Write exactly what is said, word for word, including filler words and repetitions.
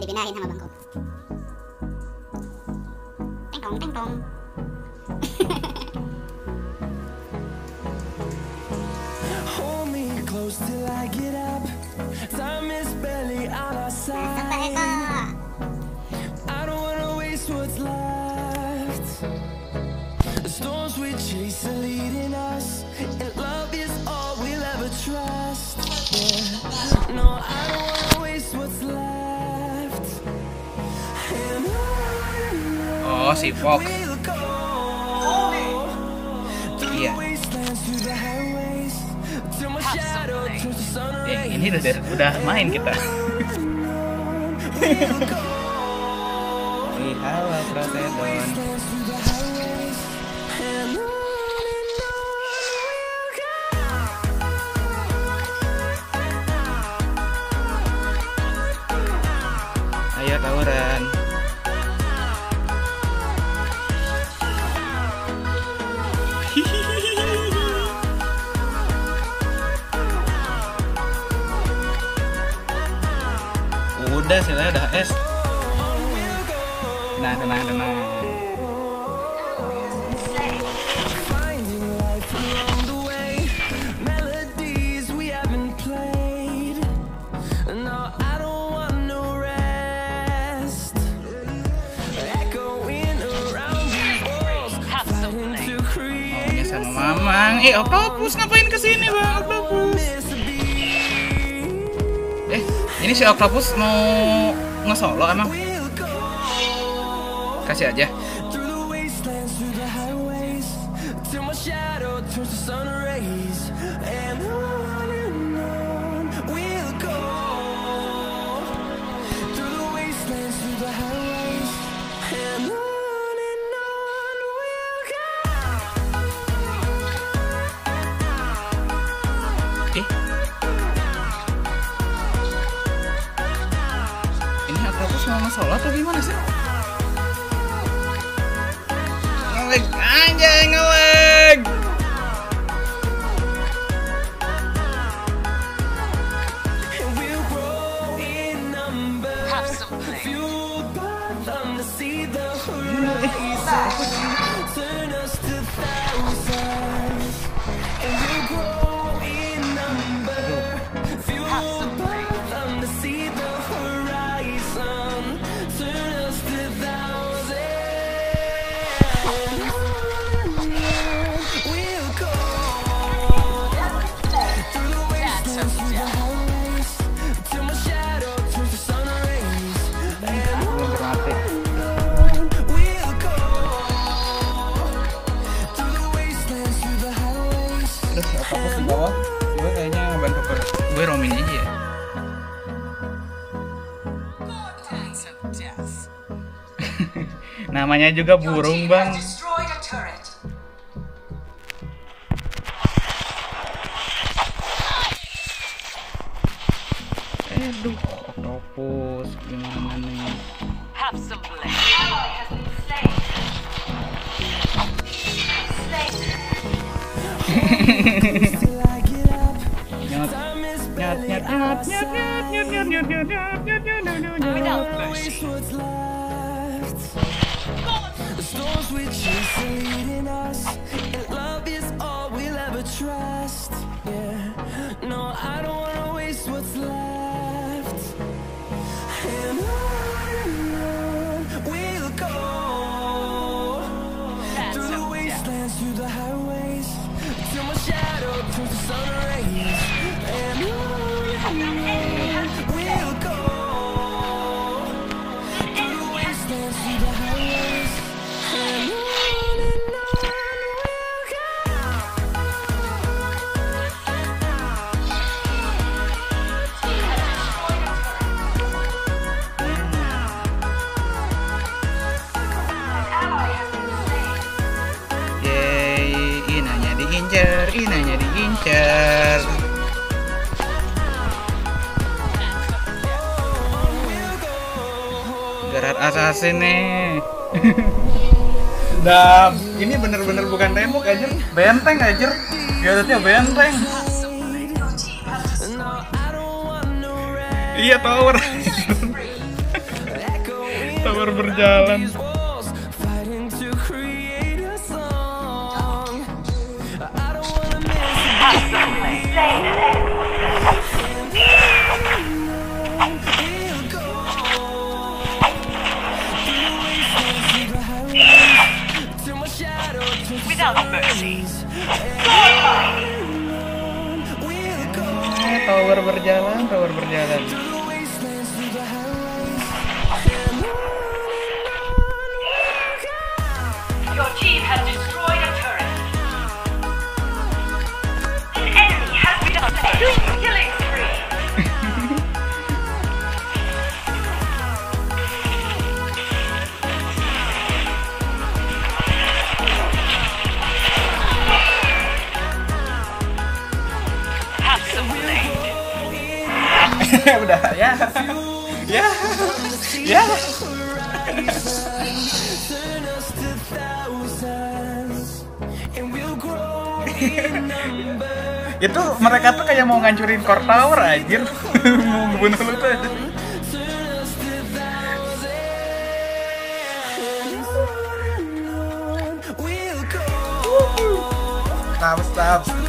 dipindahin sama bangku. Tengkong tengkong. Hold me close till I get up. Time is barely on our side. I don't wanna waste what's left. The storms we chase are leading us, and love is all we'll ever trust. Yeah. No, I don't wanna waste what's left. And on Oh, si Fox. we'll go. Through Iya. the wastelands, through the highways, till my shadow turns to sun Eh, rays. ini udah udah main kita. We'll go. Ih, halo Prosedon. Wastelands, through the highways, and on and on we'll go. Ayo tawuran. Udah sih lah, udah es. Nah, tenang, tenang. Finding life along the way, melodies we haven't played. No, I don't want no rest. Echoing around these walls, fighting to Maunya create sama Mamang. Eh, Octopus ngapain kesini bang? Octopus. this beat. Eh, ini si Octopus mau nge-solo emang? We'll go Kasih aja. through the wastelands, through the highways, till my shadow turns to sun rays, and on and on we'll go through the wastelands, through the highways, and on and on we'll go. Eh, ini Octopus mau nge-solo atau gimana sih? Ngelag aja, ngelag. And we'll grow in number, fueled by them to see the horizon, turn us to thousands. And we'll grow in number, fueled by them to see the horizon, turn us to thousands. And on we'll go through the wastelands, through the highways, till my shadow turns to sun rays. And Belum bermati. we'll go through the wastelands, through the highways. Terus Octopus di bawah. Gue kayaknya ngebantu ke gue roaming aja ya. Namanya juga burung bang. Destroyed a turret. Aduh, Octopus gimana nih? Have some blade. Ally has been slain. Slain. Till I get up, Nyat, time is nyat, barely nyat, on our nyat, nyat, nyat, nyat, side. nyat, nyat, nyat, nyat, nyat, nyat, nyat, nyat, nyat. Without Don't mercy. waste what's left. The storms we chase are leading us, and love is all we'll ever trust. Yeah, no, I don't wanna waste what's left. And on and on we'll go through the wastelands, through the highways, till my shadow turns to sun rays. And on and on we'll go through the wastelands, through the highways, and on and on we'll go. Yeay, inanya diincer, inanya diincer. Gerar assassin nih. Nah, ini bener-bener bukan tembok aja, benteng aja. Garutnya benteng. Iya, tower. tower berjalan. fighting to create a song. I don't wanna miss Have some flames. Slain an enemy. We'll go through the wastelands, through the highways, till my shadow turns to Without mercy. We'll go Eh, tower berjalan, tower berjalan. through the wastelands, through the highways, and on and on. Your team has destroyed a turret. An enemy has been slain. Killing spree. Have some flame. Udah ya. Ya. Ya. Turn us to thousands, and we'll grow in number. Itu mereka tuh kayak mau ngancurin core tower anjir. Mau ngebunuh lu tuh. Turn us to thousands, and on and on we'll go. Stop, stop.